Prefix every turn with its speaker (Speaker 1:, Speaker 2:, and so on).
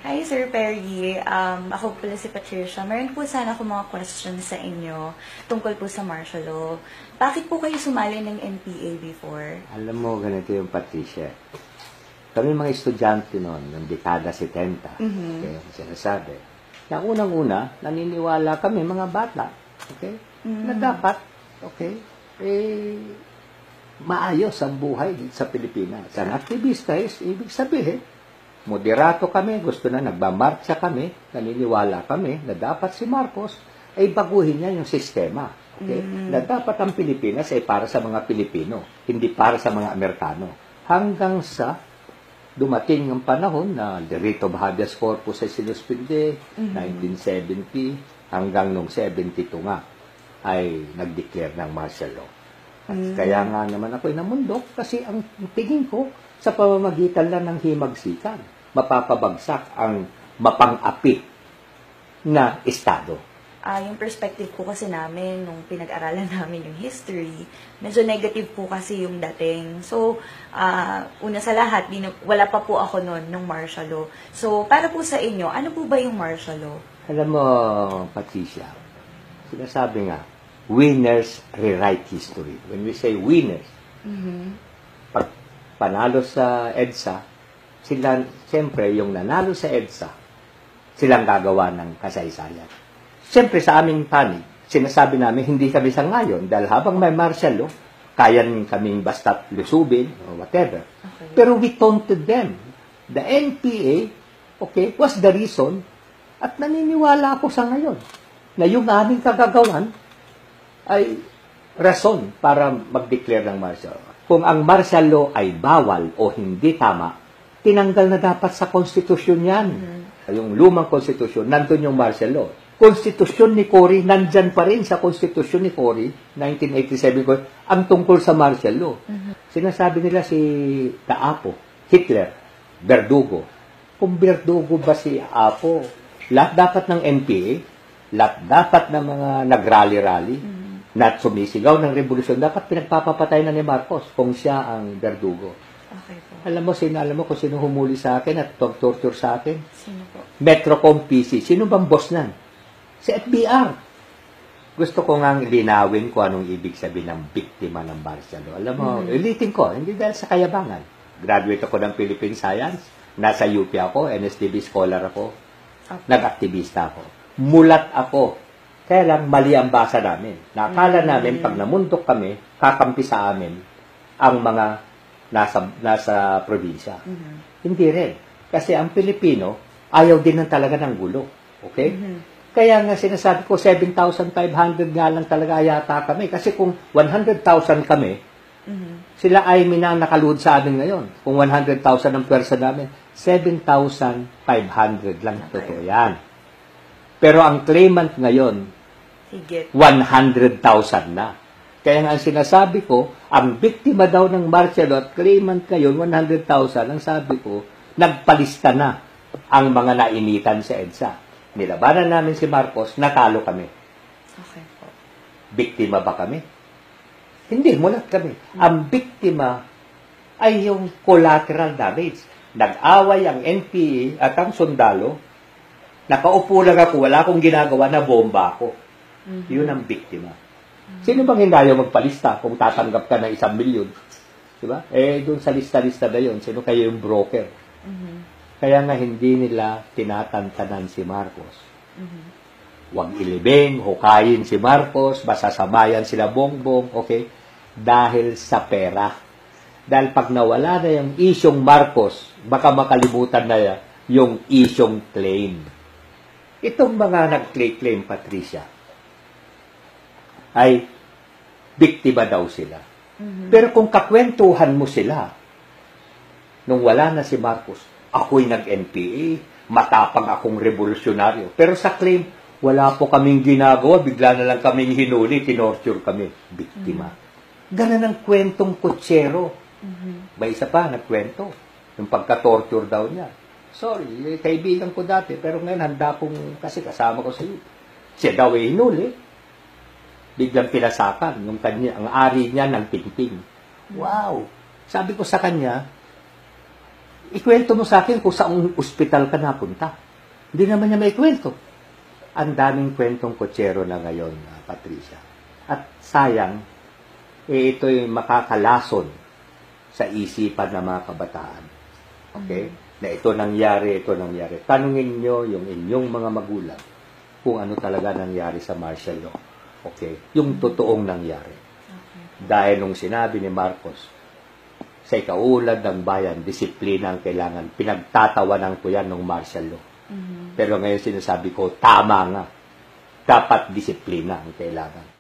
Speaker 1: Hi, Sir Perry. Ako pala si Patricia. Meron po sana ako mga questions sa inyo tungkol po sa martial law. Bakit po kayo sumali ng NPA before?
Speaker 2: Alam mo, ganito yung Patricia. Kami mga estudyante noon, ng dekada 70, okay, sinasabi, na unang-una, naniniwala kami, mga bata, okay, na dapat, okay, maayos ang buhay sa Pilipinas. Ang aktivista is, ibig sabihin, moderato kami, gusto na nagmamarcha kami, naniniwala kami na dapat si Marcos ay baguhin niya yung sistema. Okay? Na dapat ang Pilipinas ay para sa mga Pilipino, hindi para sa mga Amerikano. Hanggang sa dumating ang panahon na the writ of habeas corpus ay sinuspinde, 1970, hanggang nung 72 nga, ay nag-declare ng martial law. At kaya nga naman ako'y namundok kasi ang tingin ko sa pamamagitan lang ng himagsikan, mapapabagsak ang mapang-api na estado.
Speaker 1: Yung perspective po kasi namin, nung pinag-aralan namin yung history, medyo negative po kasi yung dating. So, una sa lahat, wala pa po ako noon nung martial law. So, para po sa inyo, ano po ba yung martial law?
Speaker 2: Alam mo, Patricia, sinasabi nga, winners rewrite history. When we say winners, pag panalo sa EDSA, sila, siyempre, yung nanalo sa EDSA, silang gagawa ng kasaysayan. Siyempre, sa aming panig, sinasabi namin, hindi kami sa ngayon, dahil habang may martial law, kaya kaming basta't lusubin, or whatever. Okay. Pero we taunted them. The NPA, okay, was the reason, at naniniwala ako sa ngayon, na yung aming kagagawan ay rason para mag-declare ng martial law. Kung ang martial law ay bawal o hindi tama, tinanggal na dapat sa konstitusyon yan. Yung lumang konstitusyon, nandun yung martial law. Konstitusyon ni Cory, nandyan pa rin sa konstitusyon ni Cory, 1987, ang tungkol sa martial law. Sinasabi nila si Apo, Hitler, Verdugo. Kung Verdugo ba si Apo, lahat dapat ng NPA, lahat dapat ng mga nag-rally-rally, na sumisigaw ng revolusyon, dapat pinagpapapatay na ni Marcos kung siya ang Verdugo.
Speaker 1: Okay po.
Speaker 2: Alam mo kung sino humuli sa akin at torture sa akin?
Speaker 1: Sino po?
Speaker 2: Metrocom PC. Sino bang boss nan? Si FBR. Gusto ko nga linawin kung anong ibig sabihin ng biktima ng martial law. Alam mo, ulitin ko, hindi dahil sa kayabangan. Graduate ako ng Philippine Science, nasa UP ako, NSTB scholar ako, nag-aktivista ako. Mulat ako. Kaya lang, mali ang basa namin. Nakala namin, pag namundok kami, kakampi sa amin ang mga nasa probinsya. Hindi rin. Kasi ang Pilipino, ayaw din ng talaga ng gulo. Okay? Kaya nga sinasabi ko, 7,500 nga lang talaga yata kami. Kasi kung 100,000 kami, sila ay minanakaluhod sa amin ngayon. Kung 100,000 ang pwersa namin, 7,500 lang. Totoo yan. Pero ang claimant ngayon, 100,000 na. Kaya nga ang sinasabi ko, ang biktima daw ng martial law at claimant ngayon, 100,000, ang sabi ko, nagpalista na ang mga nainitan sa EDSA. Nilabanan namin si Marcos, natalo kami.
Speaker 1: Okay po.
Speaker 2: Biktima ba kami? Hindi, mulat kami. Ang biktima ay yung collateral damage. Nag-away ang NPA at ang sundalo, nakaupo lang ako, wala akong ginagawa, na bomba ako. Yun ang biktima. Sino bang hindi ayaw magpalista kung tatanggap ka ng 1,000,000? Diba? Doon sa lista-lista na yun, sino kayo yung broker? Kaya nga hindi nila tinatantanan si Marcos. Huwag ilibing, hukayin si Marcos, masasabayan sila bongbong, okay? Dahil sa pera. Dahil pag nawala na yung isyong Marcos, baka makalimutan na yung isyong claim. Itong mga nag-claim, Patricia, ay biktima daw sila. Pero kung kakwentuhan mo sila, nung wala na si Marcos, ako'y nag-NPA, matapang akong revolusyonaryo. Pero sa claim, wala po kaming ginagawa, bigla na lang kaming hinuli, tinorture kami. Biktima. Ganun ang kwentong kutsero. May isa pa, nagkwento. Yung pagka-torture daw niya. Sorry, kaibigan ko dati, pero ngayon handa pong, kasi kasama ko sa iyo. Siya daw ay hinuli. Biglang pinasakan, ang ari niya ng tingting. Wow! Sabi ko sa kanya, ikwento mo sa akin kung saang ospital ka napunta. Hindi naman niya maikwento. Ang daming kwentong kotsero na ngayon, Patricia. At sayang, ito'y makakalason sa isipan ng mga kabataan. Okay? Na ito nangyari. Tanungin nyo yung inyong mga magulang kung ano talaga nangyari sa martial law. Okay? Yung totoong nangyari. Dahil nung sinabi ni Marcos, sa ikaulad ng bayan, disiplina ang kailangan. Pinagtatawanan ko yan ng martial law. Pero ngayon sinasabi ko, tama nga. Dapat disiplina ang kailangan.